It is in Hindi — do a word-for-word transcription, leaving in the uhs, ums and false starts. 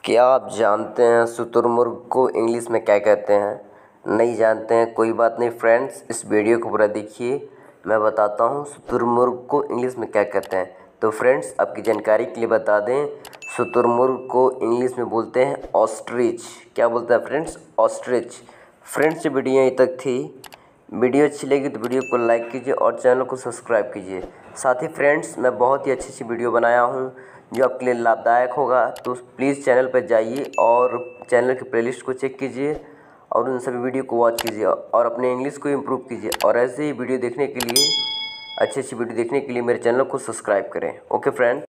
क्या आप जानते हैं शुतुरमुर्ग को इंग्लिश में क्या कहते हैं? नहीं जानते हैं, कोई बात नहीं फ्रेंड्स, इस वीडियो को पूरा देखिए। मैं बताता हूँ शुतुरमुर्ग को इंग्लिश में क्या कहते हैं। तो फ्रेंड्स, आपकी जानकारी के लिए बता दें, शुतुरमुर्ग को इंग्लिश में बोलते हैं ऑस्ट्रिच। क्या बोलते हैं फ्रेंड्स? ऑस्ट्रिच। फ्रेंड्स, ये वीडियो यहीं तक थी। वीडियो अच्छी लगी तो वीडियो को लाइक कीजिए और चैनल को सब्सक्राइब कीजिए। साथ ही फ्रेंड्स, मैं बहुत ही अच्छी अच्छी वीडियो बनाया हूँ जो आपके लिए लाभदायक होगा, तो प्लीज़ चैनल पर जाइए और चैनल की प्लेलिस्ट को चेक कीजिए और उन सभी वीडियो को वॉच कीजिए और अपने इंग्लिश को इम्प्रूव कीजिए। और ऐसे ही वीडियो देखने के लिए, अच्छी अच्छी वीडियो देखने के लिए मेरे चैनल को सब्सक्राइब करें। Okay friend.